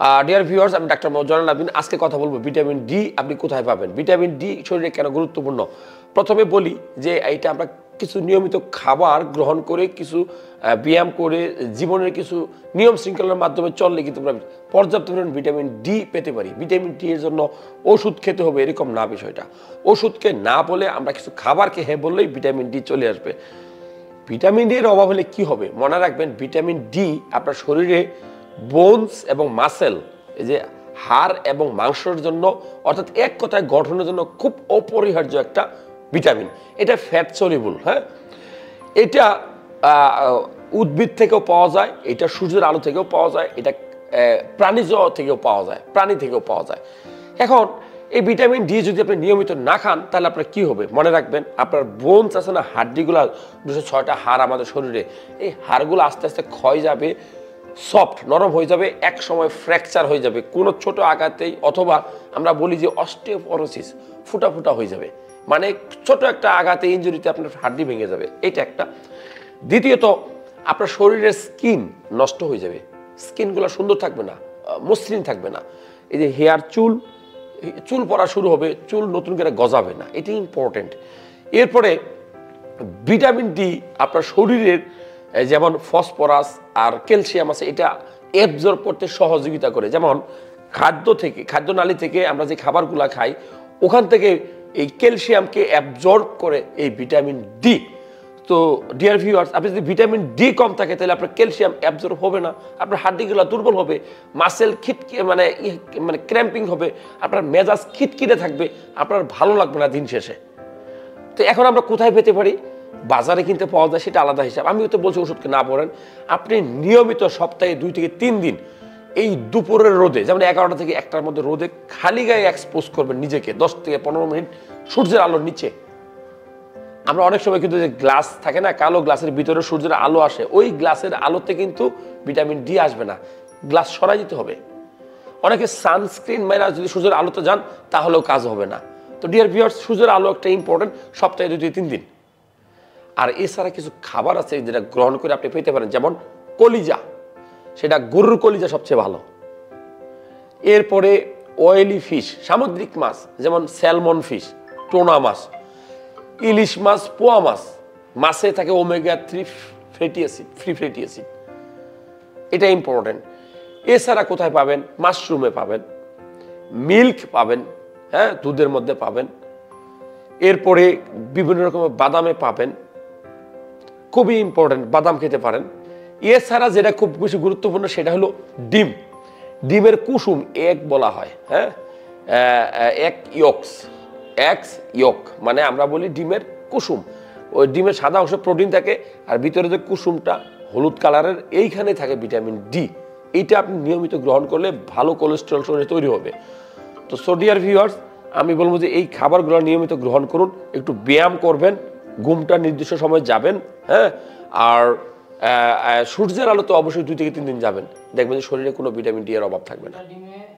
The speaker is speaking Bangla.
ডিয়ার ভিউয়ার্স, আমি ডাক্তার জয়নাল আবেদিন। আজকে কথা বলবো ভিটামিন ডি আপনি কোথায় পাবেন, ভিটামিন ডি শরীরে কেন গুরুত্বপূর্ণ। প্রথমে বলি যে এইটা আমরা কিছু নিয়মিত খাবার গ্রহণ করে, কিছু ব্যায়াম করে, জীবনের কিছু নিয়ম শৃঙ্খলার মাধ্যমে চললে কিন্তু আমরা পর্যাপ্ত পরিমাণ ভিটামিন ডি পেতে পারি। ভিটামিন ডি এর জন্য ওষুধ খেতে হবে এরকম না বিষয়টা। ওষুধকে না বলে আমরা কিছু খাবারকে হ্যাঁ বললেই ভিটামিন ডি চলে আসবে। ভিটামিন ডি এর অভাব হলে কি হবে মনে রাখবেন, ভিটামিন ডি আপনার শরীরে বোনস এবং মাসেল, এই যে হাড় এবং মাংসের জন্য, অর্থাৎ এক কথায় গঠনের জন্য খুব অপরিহার্য একটা ভিটামিন। এটা ফ্যাট সলিবল। হ্যাঁ, এটা উদ্ভিদ থেকেও পাওয়া যায়, এটা সূর্যের আলো থেকেও পাওয়া যায়, এটা প্রাণীজ থেকেও পাওয়া যায়, প্রাণী থেকেও পাওয়া যায়। এখন এই ভিটামিন ডি যদি আপনি নিয়মিত না খান তাহলে আপনার কি হবে মনে রাখবেন, আপনার বোনস আছে না, হাড্ডিগুলা 206টা হাড় আমাদের শরীরে, এই হাড়গুলো আস্তে আস্তে ক্ষয় যাবে, সফট নরম হয়ে যাবে, এক সময় ফ্র্যাকচার হয়ে যাবে কোনো ছোট আঘাতেই, অথবা আমরা বলি যে অস্টিওপরোসিস, ফুটা ফুটা হয়ে যাবে, মানে ছোট একটা আঘাতে ইনজুরিতে আপনার হাড্ডি ভেঙে যাবে। এটা একটা। দ্বিতীয়ত, আপনার শরীরের স্কিন নষ্ট হয়ে যাবে, স্কিনগুলো সুন্দর থাকবে না, মসৃণ থাকবে না। এই যে হেয়ার চুল পড়া শুরু হবে, চুল নতুন করে গজাবে না, এটি ইম্পর্টেন্ট। এরপরে ভিটামিন ডি আপনার শরীরের যেমন ফসফরাস আর ক্যালসিয়াম আছে, এটা অ্যাবজর্ব করতে সহযোগিতা করে। যেমন খাদ্যনালী থেকে আমরা যে খাবারগুলো খাই ওখান থেকে এই ক্যালসিয়ামকে অ্যাবজর্ব করে এই ভিটামিন ডি। তো ডিয়ার ভিউয়ার্স, আপনি যদি ভিটামিন ডি কম থাকে তাহলে আপনার ক্যালসিয়াম অ্যাবজর্ব হবে না, আপনার হাড্ডিগুলো দুর্বল হবে, মাসেল মানে ক্র্যাম্পিং হবে, আপনার মেজাজ খিটখিটে থাকবে, আপনার ভালো লাগবে না দিন শেষে। তো এখন আমরা কোথায় পেতে পারি? বাজারে কিনতে পাওয়া যায়, সেটা আলাদা হিসাব। আমি তো বলছি ওষুধকে না পড়েন, আপনি নিয়মিত সপ্তাহে 2 থেকে 3 দিন এই দুপুরের রোদে, যেমন 11টা থেকে 1টার মধ্যে রোদে খালি গায়ে এক্সপোজ করবেন নিজেকে 10 থেকে 15 মিনিট সূর্যের আলোর নিচে। আমরা অনেক সময় কিন্তু যে গ্লাস থাকে না, কালো গ্লাসের ভিতরে সূর্যের আলো আসে, ওই গ্লাসের আলোতে কিন্তু ভিটামিন ডি আসবে না, গ্লাস সরাই দিতে হবে। অনেকে সানস্ক্রিন মেরা যদি সূর্যের আলোতে যান তাহলেও কাজ হবে না। তো ডিয়ার ভিউয়ার্স, সূর্যের আলো একটা ইম্পর্টেন্ট, সপ্তাহে 2 থেকে 3 দিন। আর এছাড়া কিছু খাবার আছে যেটা গ্রহণ করে আপনি পেতে পারেন, যেমন কলিজা, সেটা গরুর কলিজা সবচেয়ে ভালো। এরপরে অয়েলি ফিশ, সামুদ্রিক মাছ, যেমন স্যালমন ফিশ, টোনা মাছ, ইলিশ মাছ, পোয়া মাছ, মাছে থাকে ওমেগা 3 ফ্রি ফ্যাটি অ্যাসিড, এটা ইম্পর্টেন্ট। এছাড়া কোথায় পাবেন? মাশরুমে পাবেন, মিল্ক পাবেন, হ্যাঁ দুধের মধ্যে পাবেন, এরপরে বিভিন্ন রকমের বাদামে পাবেন, খুবই ইম্পর্টেন্ট, বাদাম খেতে পারেন। এছাড়া যেটা খুব বেশি গুরুত্বপূর্ণ সেটা হলো ডিম, ডিমের কুসুম, এগ বলা হয়, হ্যাঁ এগ ইয়ক, মানে আমরা বলি ডিমের কুসুম। ওই ডিমের সাদা অংশে প্রোটিন থাকে আর ভিতরে যে কুসুমটা হলুদ কালারের, এইখানে থাকে ভিটামিন ডি। এইটা আপনি নিয়মিত গ্রহণ করলে ভালো কোলেস্টেরল শরীরে তৈরি হবে। তো সো ডিয়ার ভিউয়ার্স, আমি বলবো যে এই খাবারগুলো নিয়মিত গ্রহণ করুন, একটু ব্যায়াম করবেন, ঘুমটা নির্দিষ্ট সময় যাবেন, হ্যাঁ, আর সূর্যের আলো তো অবশ্যই 2 থেকে 3 দিন যাবেন, দেখবেন যে শরীরে কোনো ভিটামিন ডি এর অভাব থাকবে না।